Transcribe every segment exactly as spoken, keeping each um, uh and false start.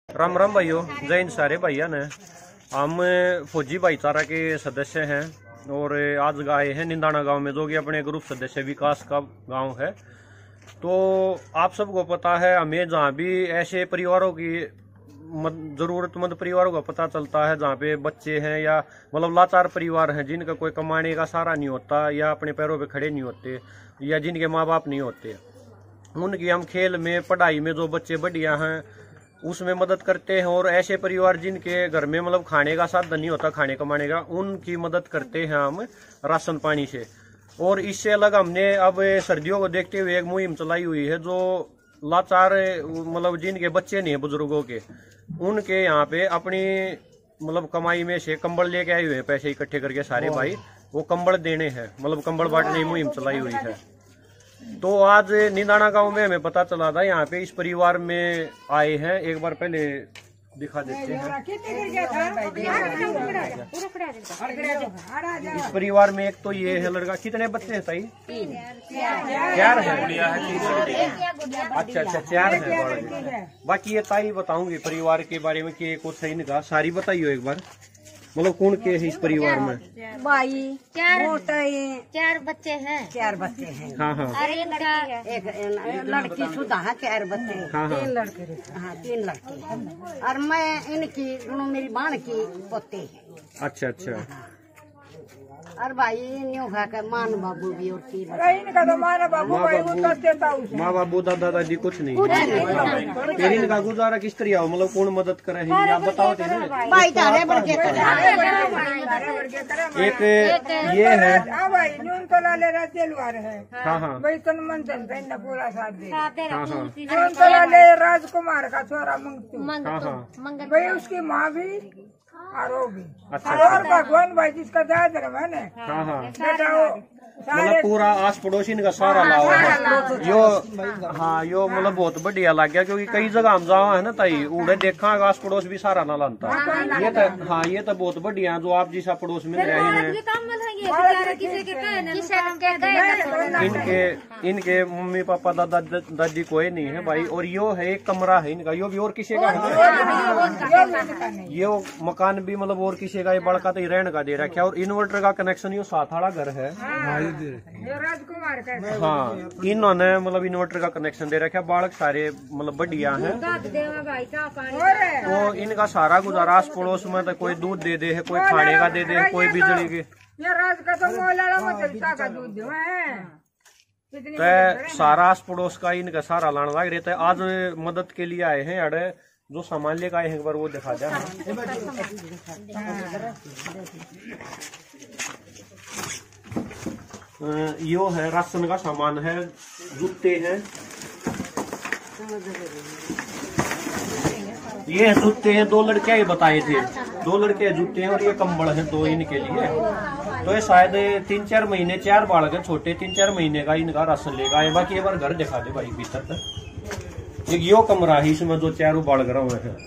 राम राम भाइयों, जय हिंद सारे भैया ने। हम फौजी भाईचारा के सदस्य हैं और आज आए हैं निंदाना गांव में, जो कि अपने ग्रुप सदस्य विकास का गांव है। तो आप सबको पता है, हमें जहाँ भी ऐसे परिवारों की जरूरतमंद परिवारों का पता चलता है जहाँ पे बच्चे हैं या मतलब लाचार परिवार हैं, जिनका कोई कमाने का सहारा नहीं होता या अपने पैरों पे खड़े नहीं होते या जिनके माँ बाप नहीं होते, उनकी हम खेल में पढ़ाई में जो बच्चे बढ़िया हैं उसमें मदद करते हैं। और ऐसे परिवार जिनके घर में मतलब खाने का साधन नहीं होता, खाने कमाने का, उनकी मदद करते हैं हम राशन पानी से। और इससे अलग हमने अब सर्दियों को देखते हुए एक मुहिम चलाई हुई है, जो लाचार मतलब जिनके बच्चे नहीं है बुजुर्गों के, उनके यहाँ पे अपनी मतलब कमाई में से कंबल लेके आए हुए हैं, पैसे इकट्ठे करके सारे भाई, वो कंबल देने हैं, मतलब कंबल बांटने की मुहिम चलाई हुई है। तो आज निंदाना गांव में हमें पता चला था, यहाँ पे इस परिवार में आए हैं, एक बार पहले दिखा देते हैं। इस परिवार में एक तो ये है लड़का, कितने बच्चे हैं ताई? चार है। अच्छा अच्छा, चार है। बाकी ये ताई बताऊंगी परिवार के बारे में कि कुछ है इनका, सारी बताइयो एक बार, मतलब कौन के है इस परिवार में? भाई चार चार बच्चे हैं। चार बच्चे हैं। हाँ हाँ। अरे एक लड़की सुधा है, चार बच्चे हैं। हाँ, हाँ। तीन लड़के, हाँ तीन लड़के। और मैं इनकी दोनों मेरी बाण की पोती है। अच्छा अच्छा। और भाई न्यू खा के मान बाबू भी और तीन माँ बाबू दादा दादी कुछ नहीं। फिर इनका गुजारा किस तरह हो, मतलब कौन मदद करे है आप बताओ। भाई तारे बढ़ के एक ये है, हाँ हाँ पूरा साथ दे। हाँ हाँ राजकुमार का छोरा मंगतू, हाँ हाँ। भाई उसकी माँ भी और वो भी। अच्छा और भगवान भाई जिसका जय धर्म है ना, हाँ हाँ, बेटा वो मतलब पूरा आस पड़ोसी का सारा लाओ है यो। हाँ यो मतलब बहुत बढ़िया लग गया, क्योंकि कई जगह हम जावा है ना ताई, उड़े देखा आस पड़ोस भी सारा ना लाता। ये तो हाँ, ये तो बहुत बढ़िया जो आप जिस पड़ोस में रहे हैं। इनके इनके मम्मी पापा दादा दादी कोई नहीं है भाई। और यो है एक कमरा है इनका, यो भी और किसी का है, ये मकान भी मतलब और किसी का, ये बड़का तो रहने का दे रखा है। और इन्वर्टर का कनेक्शन यो साथ वाला घर है, राजकुमार का। हाँ इन्होंने मतलब इन्वर्टर का कनेक्शन दे रखा है। बालक सारे मतलब बढ़िया हैं। तो इनका सारा गुजारा आस पड़ोस में तो कोई दूध दे दे है, कोई खाने का दे दे, कोई बिजली की। ये राज का तो मोलाला मचलता का दूध है। तो सारा आस पड़ोस का इनका सारा लाना लग रहता है। आज मदद के लिए आए हैं, अरे जो सामान लेकर आए हैं एक बार वो दिखा दे। यो है राशन का सामान है, जूते हैं, ये जूते हैं, दो लड़के ये बताए थे, दो लड़के जूते हैं और ये कंबल है दो इनके लिए। तो ये शायद तीन चार महीने, चार बालक है छोटे, तीन चार महीने का इनका राशन लेगा आए। बाकी एक बार घर दिखा दे भाई भीतर तक। एक यो कमरा है, इसमें जो चारों बालक रहे हैं।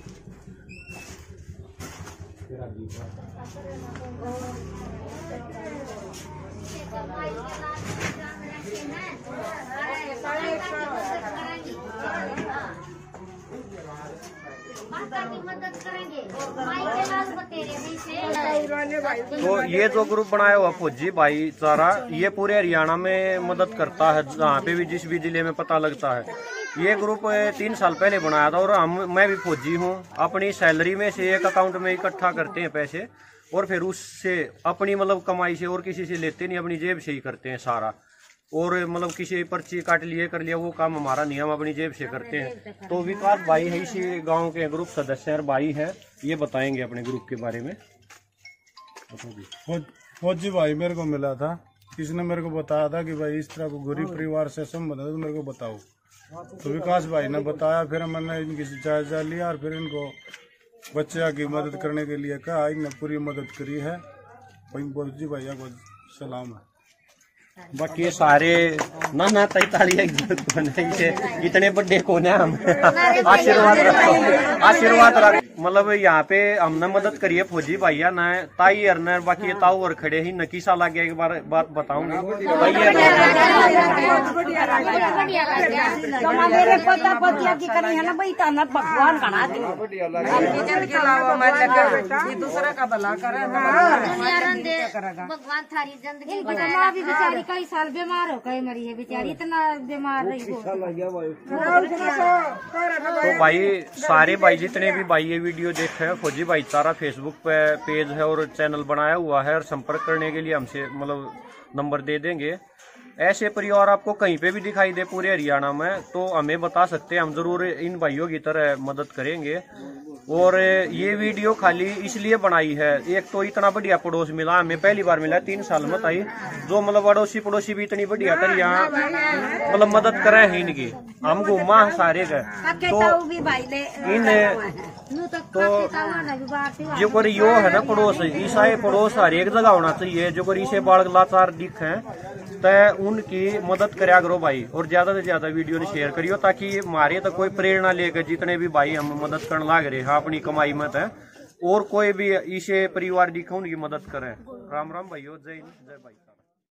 तो ये जो ग्रुप बनाया हुआ फौजी भाईचारा, ये पूरे हरियाणा में मदद करता है, जहाँ पे भी जिस भी जिले में पता लगता है। ये ग्रुप तीन साल पहले बनाया था और हम मैं भी फौजी हूँ। अपनी सैलरी में से एक अकाउंट में इकट्ठा करते हैं पैसे और फिर उससे अपनी मतलब कमाई से और किसी से लेते नहीं, अपनी जेब से ही करते हैं सारा। और मतलब किसी पर्ची काट लिए कर लिया, वो काम हमारा नहीं, हम अपनी जेब से करते हैं। तो विकास भाई है इसी गांव के ग्रुप सदस्य और भाई है, ये बताएंगे अपने ग्रुप के बारे में। फौजी भाई मेरे को मिला था, किसी ने मेरे को बताया था कि भाई इस तरह को गरीब परिवार से संबंध है तो मेरे को बताओ। तो विकास भाई ने बताया, फिर मैंने इनकी जायजा लिया और फिर इनको बच्चे की मदद करने के लिए कहा। इनने पूरी मदद करी है। फौजी भैया को सलाम है। बाकी ये सारे ना ना तैतालीस इतने बड़े कौन है हम आशीर्वाद रखो आशीर्वाद रख मतलब यहाँ पे हमने मदद करी है फौजी भैया न ताई अरनर बाकी ये ताऊ और खड़े ही नकीसा लग गया एक बार बात बताऊंगी मेरे पोता पोतिया की करी है ना भाई ताना भगवान बना दी दूसरा का भला करे भगवान थारी जिंदगी माँ भी बेचारी कई साल बीमार हो गई मरी है बेचारी इतना बीमार रही हो। तो भाई सारे भाई जितने भी भाई ये वीडियो देख रहे हैं फौजी भाईचारा फेसबुक पे पेज है और चैनल बनाया हुआ है और संपर्क करने के लिए हमसे मतलब नंबर दे देंगे। ऐसे परिवार आपको कहीं पे भी दिखाई दे पूरे हरियाणा में तो हमें बता सकते हैं, हम जरूर इन भाइयों की तरह मदद करेंगे। और ये वीडियो खाली इसलिए बनाई है, एक तो इतना बढ़िया पड़ोस मिला हमें, पहली बार मिला तीन साल में ताई जो मतलब अड़ोसी पड़ोसी भी इतनी बढ़िया कर यहाँ मतलब मदद करे है इनकी, हम घूमा सारे का तो इन तो जो कर यो है ना पड़ोस ईसा पड़ोस हर एक जगह होना चाहिए। जो कर इसे बाढ़ लाचार दिख है तय उनकी मदद करा करो भाई और ज्यादा से ज्यादा वीडियो ने शेयर करियो ताकि हमारे तक कोई प्रेरणा लेकर जितने भी भाई हम मदद करने लाग रहे हैं अपनी कमाई में है और कोई भी इसे परिवार दिखा उनकी मदद करें। राम राम भाइयों, जय जय भाई।